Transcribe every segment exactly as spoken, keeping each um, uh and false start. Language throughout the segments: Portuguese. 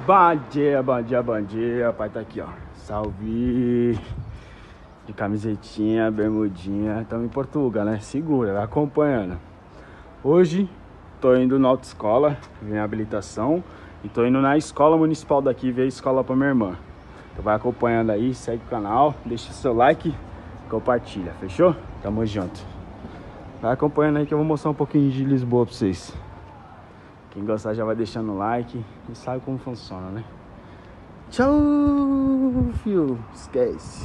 Bom dia, bom dia, bom dia. Pai tá aqui, ó. Salve. De camisetinha, bermudinha. Estamos em Portugal, né? Segura, vai acompanhando. Hoje tô indo na autoescola, vem a habilitação. E tô indo na escola municipal daqui ver a escola pra minha irmã. Então vai acompanhando aí, segue o canal, deixa o seu like, compartilha, fechou? Tamo junto. Vai acompanhando aí que eu vou mostrar um pouquinho de Lisboa pra vocês. Quem gostar já vai deixando o like e sabe como funciona, né? Tchau, fio. Esquece.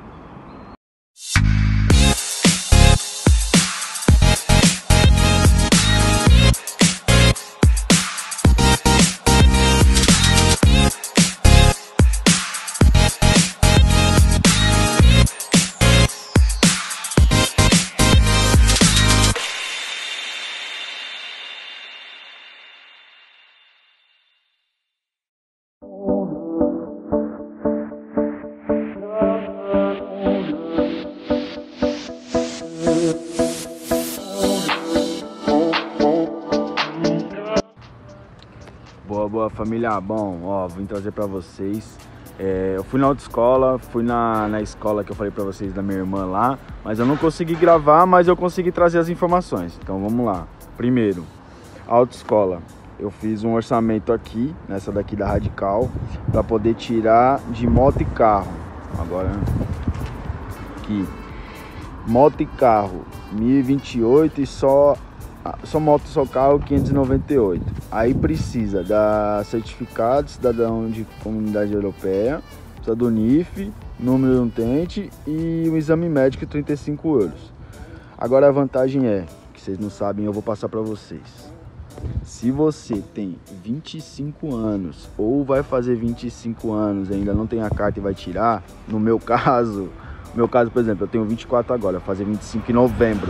Boa, boa família, bom, ó, vim trazer pra vocês, é, eu fui na autoescola, fui na, na escola que eu falei pra vocês da minha irmã lá, mas eu não consegui gravar, mas eu consegui trazer as informações, então vamos lá. Primeiro, a autoescola, eu fiz um orçamento aqui, nessa daqui da Radical, pra poder tirar de moto e carro, agora, aqui, moto e carro, mil e vinte e oito e só... Só moto, só carro, quinhentos e noventa e oito. Aí precisa da certificado, cidadão de comunidade europeia, precisa do N I F, número de utente e um exame médico de trinta e cinco euros. Agora a vantagem é, que vocês não sabem, eu vou passar para vocês. Se você tem vinte e cinco anos ou vai fazer vinte e cinco anos e ainda não tem a carta e vai tirar, no meu caso, no meu caso, por exemplo, eu tenho vinte e quatro agora, vou fazer vinte e cinco em novembro.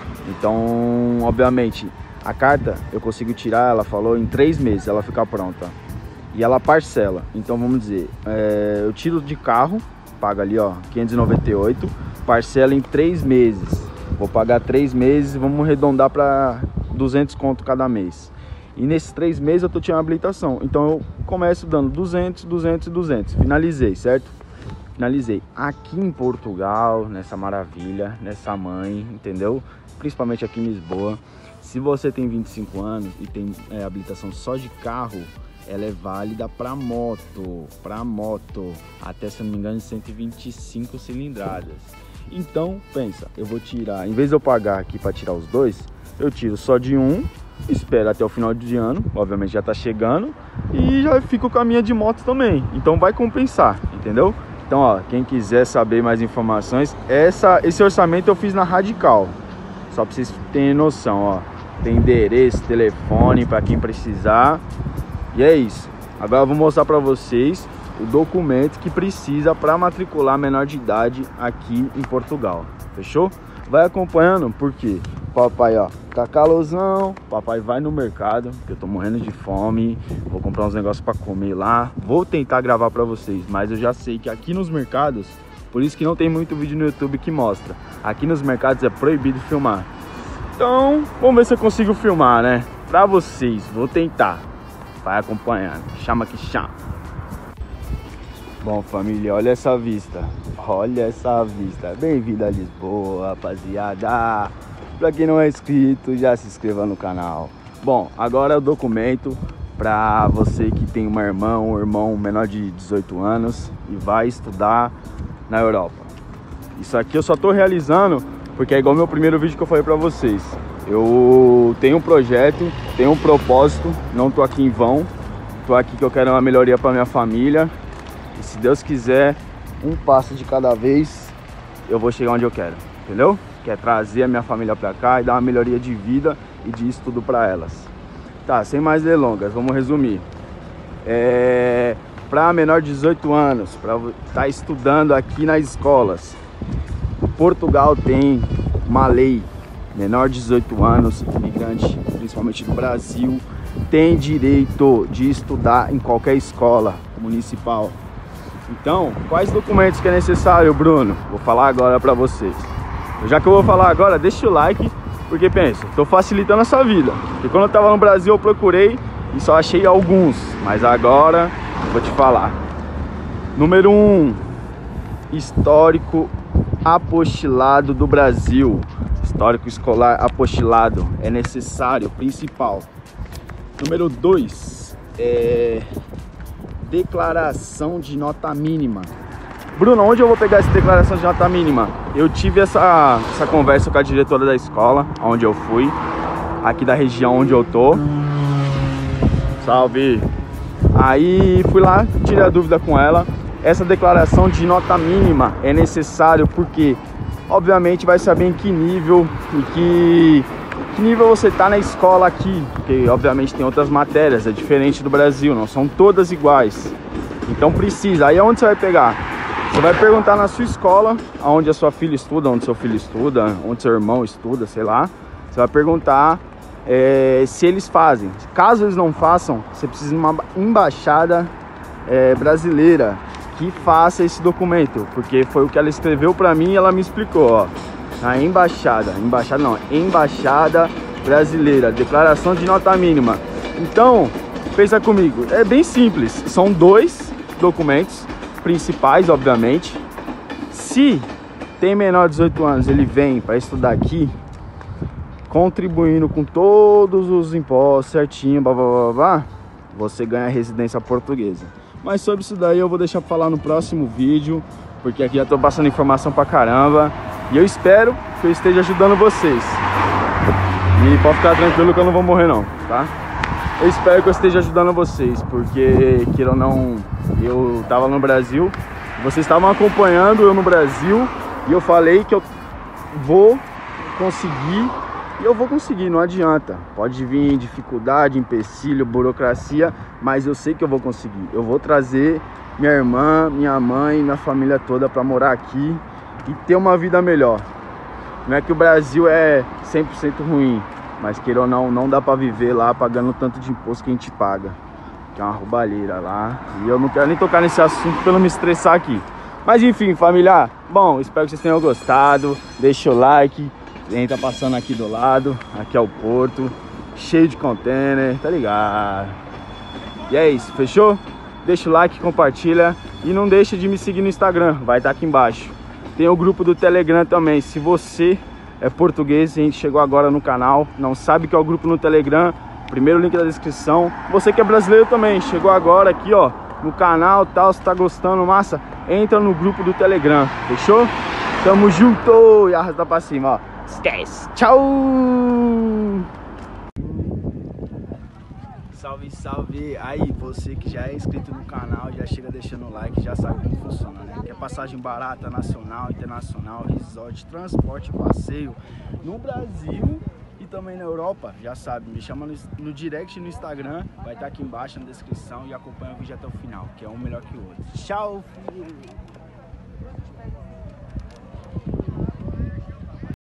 Então, obviamente, a carta eu consigo tirar, ela falou, em três meses ela fica pronta. E ela parcela. Então, vamos dizer, é, eu tiro de carro, paga ali, ó, quinhentos e noventa e oito, parcela em três meses. Vou pagar três meses, vamos arredondar para duzentos conto cada mês. E nesses três meses eu tô tirando a habilitação. Então, eu começo dando duzentos, duzentos e duzentos. Finalizei, certo? Finalizei. Aqui em Portugal, nessa maravilha, nessa mãe, entendeu? Principalmente aqui em Lisboa, se você tem vinte e cinco anos e tem é, habilitação só de carro, ela é válida para moto, para moto, até, se eu não me engano, cento e vinte e cinco cilindradas. Então, pensa, eu vou tirar, em vez de eu pagar aqui para tirar os dois, eu tiro só de um, espero até o final de ano, obviamente já tá chegando, e já fico com a minha de moto também, então vai compensar, entendeu? Então, ó, quem quiser saber mais informações, essa, esse orçamento eu fiz na Radical. Só para vocês terem noção, ó. Tem endereço, telefone para quem precisar. E é isso. Agora eu vou mostrar para vocês o documento que precisa para matricular menor de idade aqui em Portugal. Fechou? Vai acompanhando, porque papai, ó, tá calorzão. Papai vai no mercado, porque eu tô morrendo de fome. Vou comprar uns negócios para comer lá. Vou tentar gravar para vocês, mas eu já sei que aqui nos mercados, por isso que não tem muito vídeo no YouTube que mostra. Aqui nos mercados é proibido filmar. Então, vamos ver se eu consigo filmar, né? Pra vocês, vou tentar. Vai acompanhando. Chama que chama. Bom, família, olha essa vista. Olha essa vista. Bem-vindo a Lisboa, rapaziada. Pra quem não é inscrito, já se inscreva no canal. Bom, agora é o documento pra você que tem uma irmã ou um irmão menor de dezoito anos e vai estudar na Europa. Isso aqui eu só tô realizando porque é igual meu primeiro vídeo que eu falei pra vocês. Eu tenho um projeto, tenho um propósito, não tô aqui em vão. Tô aqui que eu quero uma melhoria pra minha família. E se Deus quiser, um passo de cada vez, eu vou chegar onde eu quero, entendeu? Que é trazer a minha família pra cá e dar uma melhoria de vida e de estudo pra elas. Tá, sem mais delongas, vamos resumir. É... Para menor de dezoito anos, para estar estudando aqui nas escolas, Portugal tem uma lei, menor de dezoito anos, imigrante, principalmente do Brasil, tem direito de estudar em qualquer escola municipal. Então, quais documentos que é necessário, Bruno? Vou falar agora para vocês. Já que eu vou falar agora, deixa o like, porque pensa, estou facilitando a sua vida. Porque quando eu estava no Brasil eu procurei e só achei alguns, mas agora vou te falar. Número um, histórico apostilado do Brasil. Histórico escolar apostilado é necessário, principal. Número dois, é declaração de nota mínima. Bruno, onde eu vou pegar essa declaração de nota mínima? Eu tive essa, essa conversa com a diretora da escola, onde eu fui, aqui da região onde eu tô. Salve! Aí fui lá, tirei a dúvida com ela. Essa declaração de nota mínima é necessário porque, obviamente, vai saber em que nível e que, que nível você tá na escola aqui. Porque, obviamente, tem outras matérias, é diferente do Brasil, não são todas iguais. Então precisa. Aí onde você vai pegar? Você vai perguntar na sua escola, onde a sua filha estuda, onde seu filho estuda, onde seu irmão estuda, sei lá. Você vai perguntar é, se eles fazem. Caso eles não façam, você precisa de uma embaixada é, brasileira que faça esse documento, porque foi o que ela escreveu pra mim e ela me explicou, ó. A embaixada, embaixada não, embaixada brasileira, declaração de nota mínima. Então, pensa comigo, é bem simples, são dois documentos principais, obviamente. Se tem menor de dezoito anos, ele vem para estudar aqui, contribuindo com todos os impostos certinho, blá, blá, blá, blá, você ganha residência portuguesa. Mas sobre isso daí eu vou deixar pra falar no próximo vídeo, porque aqui já tô passando informação pra caramba. E eu espero que eu esteja ajudando vocês. E pode ficar tranquilo que eu não vou morrer não, tá? Eu espero que eu esteja ajudando vocês, porque, queira ou não, eu tava no Brasil, vocês estavam acompanhando eu no Brasil, e eu falei que eu vou conseguir, e eu vou conseguir, não adianta. Pode vir dificuldade, empecilho, burocracia, mas eu sei que eu vou conseguir. Eu vou trazer minha irmã, minha mãe, minha família toda para morar aqui e ter uma vida melhor. Não é que o Brasil é cem por cento ruim, mas queira ou não, não dá pra viver lá pagando tanto de imposto que a gente paga, que é uma roubalheira lá. E eu não quero nem tocar nesse assunto pra não me estressar aqui. Mas enfim, família, bom, espero que vocês tenham gostado. Deixa o like, quem tá passando aqui do lado. Aqui é o porto, cheio de container, tá ligado? E é isso, fechou? Deixa o like, compartilha e não deixa de me seguir no Instagram, vai estar aqui embaixo. Tem o grupo do Telegram também. Se você é português e a gente chegou agora no canal, não sabe que é o grupo no Telegram, primeiro link da descrição. Você que é brasileiro também, chegou agora aqui, ó, no canal, tal, se tá gostando, massa, entra no grupo do Telegram, fechou? Tamo junto e arrasta pra cima, ó. Esquece, tchau! Salve, salve! Aí, você que já é inscrito no canal, já chega deixando o like, já sabe como funciona, né? Que é passagem barata, nacional, internacional, resort, transporte, passeio no Brasil e também na Europa, já sabe. Me chama no, no direct no Instagram, vai estar aqui embaixo na descrição e acompanha o vídeo até o final, que é um melhor que o outro. Tchau, filho!